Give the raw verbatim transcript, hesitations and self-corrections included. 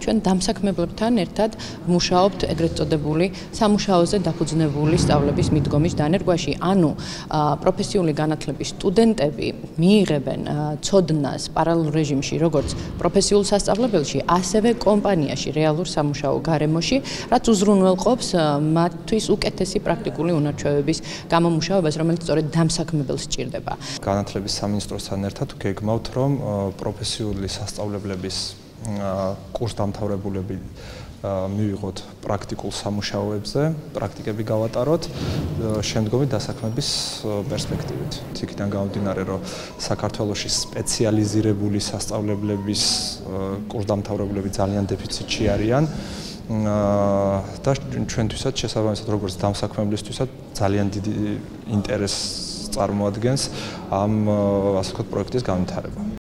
ჩვენ დამსაქმებლებთან ერთად მუშაობთ ეგრეთ წოდებული სამუშაოზე დაფუძნებული სწავლების მიდგომის დანერგვაში. ანუ პროფესიული განათლების სტუდენტები მიიღებენ ცოდნას პარალელურ რეჟიმში, როგორც პროფესიულ სასწავლებელში, ასევე კომპანიაში, რეალურ სამუშაო გარემოში, რაც უზრუნველყოფს მათთვის უკეთესი პრაქტიკული უნარჩვევების გამომუშავებას, რომელიც სწორედ დამსაქმებელს სჭირდება. განათლების სამინისტროსთან ერთად გეგმავთ, რომ პროფესიული სასწავლებლების კურსდამთავრებულები მივიღოთ პრაქტიკულ სამუშაოებზე, პრაქტიკები გავატაროთ შემდგომი დასაქმების პერსპექტივით. იქიდან გამომდინარე, რომ საქართველოში სპეციალიზირებული სასწავლებლების კურსდამთავრებულები ძალიან დეფიციტში არიან და ჩვენთვისაც შესაბამისად როგორც დამსაქმებლისთვისაც ძალიან დიდი ინტერესს წარმოადგენს ამ ასე ვთქვათ პროექტის განვითარება.